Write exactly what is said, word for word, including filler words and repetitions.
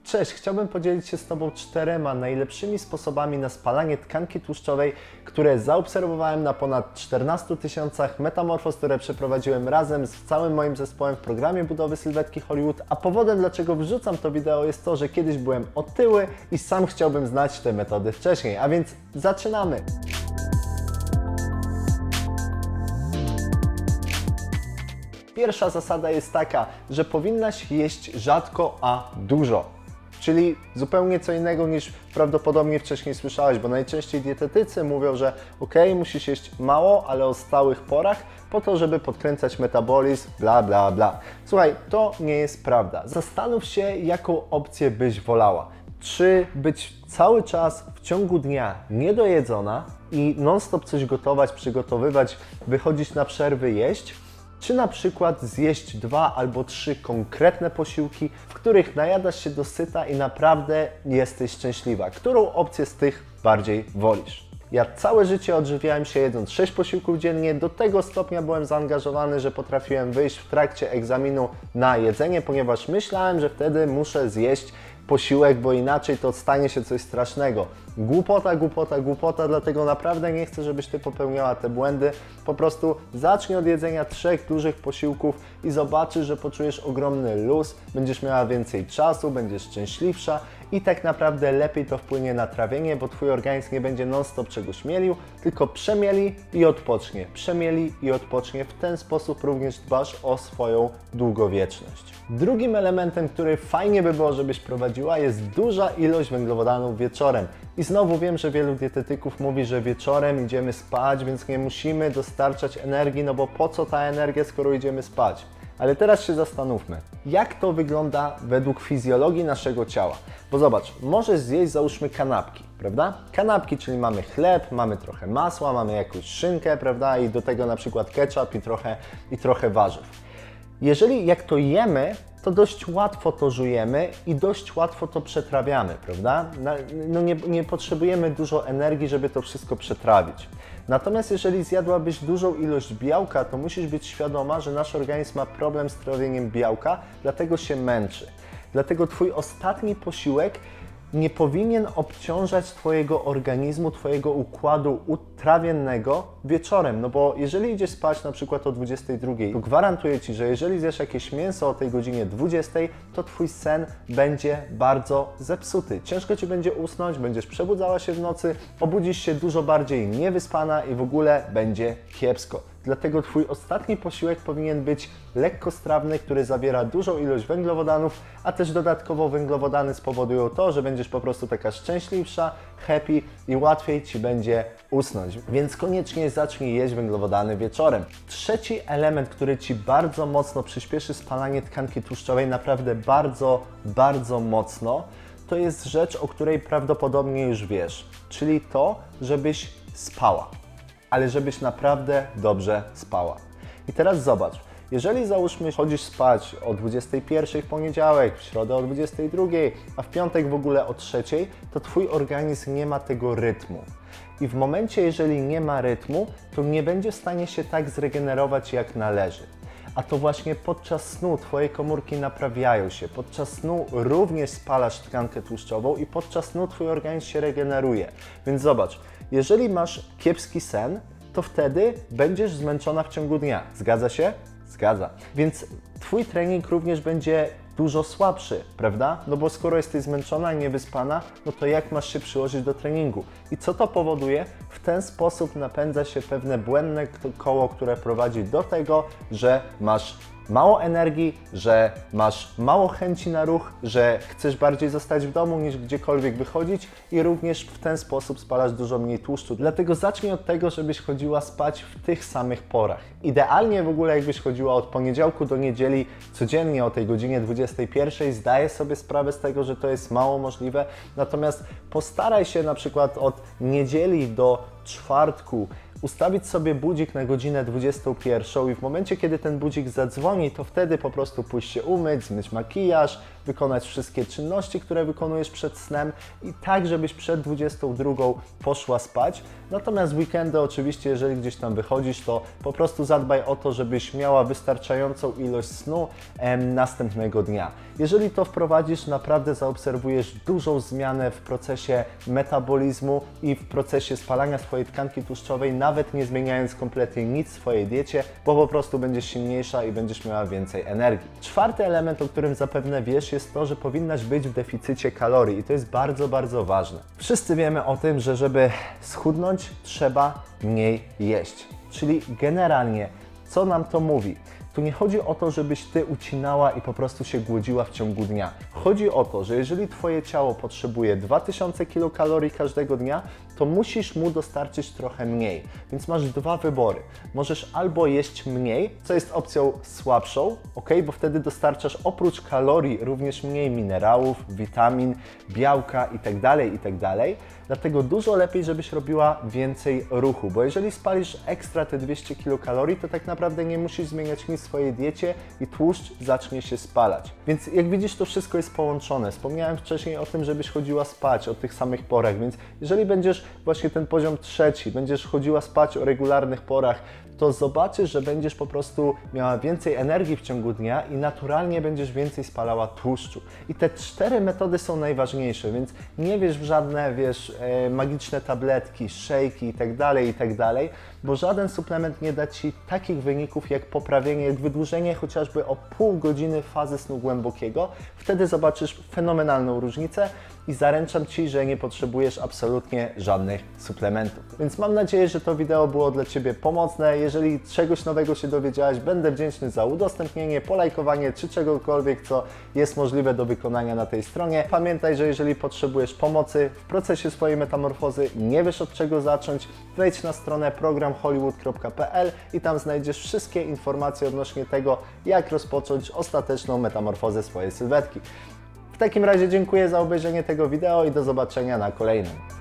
Cześć, chciałbym podzielić się z Tobą czterema najlepszymi sposobami na spalanie tkanki tłuszczowej, które zaobserwowałem na ponad czternastu tysiącach metamorfoz, które przeprowadziłem razem z całym moim zespołem w programie budowy sylwetki Hollywood. A powodem, dlaczego wrzucam to wideo, jest to, że kiedyś byłem otyły i sam chciałbym znać te metody wcześniej. A więc zaczynamy! Pierwsza zasada jest taka, że powinnaś jeść rzadko, a dużo. Czyli zupełnie co innego niż prawdopodobnie wcześniej słyszałeś, bo najczęściej dietetycy mówią, że ok, musisz jeść mało, ale o stałych porach, po to, żeby podkręcać metabolizm, bla bla bla. Słuchaj, to nie jest prawda. Zastanów się, jaką opcję byś wolała. Czy być cały czas w ciągu dnia niedojedzona i non-stop coś gotować, przygotowywać, wychodzić na przerwy, jeść? Czy na przykład zjeść dwa albo trzy konkretne posiłki, w których najadasz się do syta i naprawdę jesteś szczęśliwa? Którą opcję z tych bardziej wolisz? Ja całe życie odżywiałem się jedząc sześć posiłków dziennie, do tego stopnia byłem zaangażowany, że potrafiłem wyjść w trakcie egzaminu na jedzenie, ponieważ myślałem, że wtedy muszę zjeść posiłek, bo inaczej to stanie się coś strasznego. Głupota, głupota, głupota, dlatego naprawdę nie chcę, żebyś Ty popełniała te błędy. Po prostu zacznij od jedzenia trzech dużych posiłków i zobaczysz, że poczujesz ogromny luz, będziesz miała więcej czasu, będziesz szczęśliwsza i tak naprawdę lepiej to wpłynie na trawienie, bo Twój organizm nie będzie non-stop czegoś mielił, tylko przemieli i odpocznie. Przemieli i odpocznie. W ten sposób również dbasz o swoją długowieczność. Drugim elementem, który fajnie by było, żebyś prowadziła, jest duża ilość węglowodanów wieczorem. I znowu wiem, że wielu dietetyków mówi, że wieczorem idziemy spać, więc nie musimy dostarczać energii, no bo po co ta energia, skoro idziemy spać? Ale teraz się zastanówmy, jak to wygląda według fizjologii naszego ciała. Bo zobacz, możesz zjeść załóżmy kanapki, prawda? Kanapki, czyli mamy chleb, mamy trochę masła, mamy jakąś szynkę, prawda? I do tego na przykład ketchup i trochę, i trochę warzyw. Jeżeli jak to jemy, to dość łatwo to żujemy i dość łatwo to przetrawiamy, prawda? No nie, nie potrzebujemy dużo energii, żeby to wszystko przetrawić. Natomiast jeżeli zjadłabyś dużą ilość białka, to musisz być świadoma, że nasz organizm ma problem z trawieniem białka, dlatego się męczy. Dlatego Twój ostatni posiłek nie powinien obciążać Twojego organizmu, Twojego układu trawiennego wieczorem, no bo jeżeli idziesz spać na przykład o dwudziestej drugiej, to gwarantuję Ci, że jeżeli zjesz jakieś mięso o tej godzinie dwudziestej, to Twój sen będzie bardzo zepsuty. Ciężko Ci będzie usnąć, będziesz przebudzała się w nocy, obudzisz się dużo bardziej niewyspana i w ogóle będzie kiepsko. Dlatego Twój ostatni posiłek powinien być lekkostrawny, który zawiera dużą ilość węglowodanów, a też dodatkowo węglowodany spowodują to, że będziesz po prostu taka szczęśliwsza, happy i łatwiej Ci będzie usnąć. Więc koniecznie zacznij jeść węglowodany wieczorem. Trzeci element, który Ci bardzo mocno przyspieszy spalanie tkanki tłuszczowej, naprawdę bardzo, bardzo mocno, to jest rzecz, o której prawdopodobnie już wiesz, czyli to, żebyś spała. Ale żebyś naprawdę dobrze spała. I teraz zobacz, jeżeli załóżmy chodzisz spać o dwudziestej pierwszej w poniedziałek, w środę o dwudziestej drugiej, a w piątek w ogóle o trzeciej, to Twój organizm nie ma tego rytmu. I w momencie, jeżeli nie ma rytmu, to nie będzie w stanie się tak zregenerować jak należy. A to właśnie podczas snu Twoje komórki naprawiają się, podczas snu również spalasz tkankę tłuszczową i podczas snu Twój organizm się regeneruje. Więc zobacz, jeżeli masz kiepski sen, to wtedy będziesz zmęczona w ciągu dnia. Zgadza się? Zgadza. Więc Twój trening również będzie dużo słabszy, prawda? No bo skoro jesteś zmęczona i niewyspana, no to jak masz się przyłożyć do treningu? I co to powoduje? W ten sposób napędza się pewne błędne koło, które prowadzi do tego, że masz mało energii, że masz mało chęci na ruch, że chcesz bardziej zostać w domu niż gdziekolwiek wychodzić i również w ten sposób spalasz dużo mniej tłuszczu. Dlatego zacznij od tego, żebyś chodziła spać w tych samych porach. Idealnie w ogóle jakbyś chodziła od poniedziałku do niedzieli codziennie o tej godzinie dwudziestej pierwszej. Zdaję sobie sprawę z tego, że to jest mało możliwe, natomiast postaraj się na przykład od niedzieli do czwartku ustawić sobie budzik na godzinę dwudziestą pierwszą i w momencie, kiedy ten budzik zadzwoni, to wtedy po prostu pójść się umyć, zmyć makijaż, wykonać wszystkie czynności, które wykonujesz przed snem i tak, żebyś przed dwudziestą drugą poszła spać. Natomiast w weekendy oczywiście, jeżeli gdzieś tam wychodzisz, to po prostu zadbaj o to, żebyś miała wystarczającą ilość snu em, następnego dnia. Jeżeli to wprowadzisz, naprawdę zaobserwujesz dużą zmianę w procesie metabolizmu i w procesie spalania swojej tkanki tłuszczowej, nawet nie zmieniając kompletnie nic w swojej diecie, bo po prostu będziesz silniejsza i będziesz miała więcej energii. Czwarty element, o którym zapewne wiesz, jest to, że powinnaś być w deficycie kalorii i to jest bardzo, bardzo ważne. Wszyscy wiemy o tym, że żeby schudnąć, trzeba mniej jeść. Czyli generalnie, co nam to mówi? Tu nie chodzi o to, żebyś Ty ucinała i po prostu się głodziła w ciągu dnia. Chodzi o to, że jeżeli Twoje ciało potrzebuje dwa tysiące kilokalorii każdego dnia, to musisz mu dostarczyć trochę mniej. Więc masz dwa wybory. Możesz albo jeść mniej, co jest opcją słabszą, ok? Bo wtedy dostarczasz oprócz kalorii również mniej minerałów, witamin, białka itd., itd. Dlatego dużo lepiej, żebyś robiła więcej ruchu, bo jeżeli spalisz ekstra te dwieście kilokalorii, to tak naprawdę nie musisz zmieniać nic w swojej diecie i tłuszcz zacznie się spalać. Więc jak widzisz, to wszystko jest połączone. Wspomniałem wcześniej o tym, żebyś chodziła spać o tych samych porach, więc jeżeli będziesz właśnie ten poziom trzeci, będziesz chodziła spać o regularnych porach, to zobaczysz, że będziesz po prostu miała więcej energii w ciągu dnia i naturalnie będziesz więcej spalała tłuszczu. I te cztery metody są najważniejsze, więc nie wierz w żadne, wiesz, e, magiczne tabletki, szejki itd., itd., bo żaden suplement nie da Ci takich wyników jak poprawienie, jak wydłużenie chociażby o pół godziny fazy snu głębokiego. Wtedy zobaczysz fenomenalną różnicę i zaręczam Ci, że nie potrzebujesz absolutnie żadnych suplementów. Więc mam nadzieję, że to wideo było dla Ciebie pomocne. Jeżeli czegoś nowego się dowiedziałaś, będę wdzięczny za udostępnienie, polajkowanie czy czegokolwiek, co jest możliwe do wykonania na tej stronie. Pamiętaj, że jeżeli potrzebujesz pomocy w procesie swojej metamorfozy, nie wiesz od czego zacząć, wejdź na stronę program hollywood kropka p l i tam znajdziesz wszystkie informacje odnośnie tego, jak rozpocząć ostateczną metamorfozę swojej sylwetki. W takim razie dziękuję za obejrzenie tego wideo i do zobaczenia na kolejnym.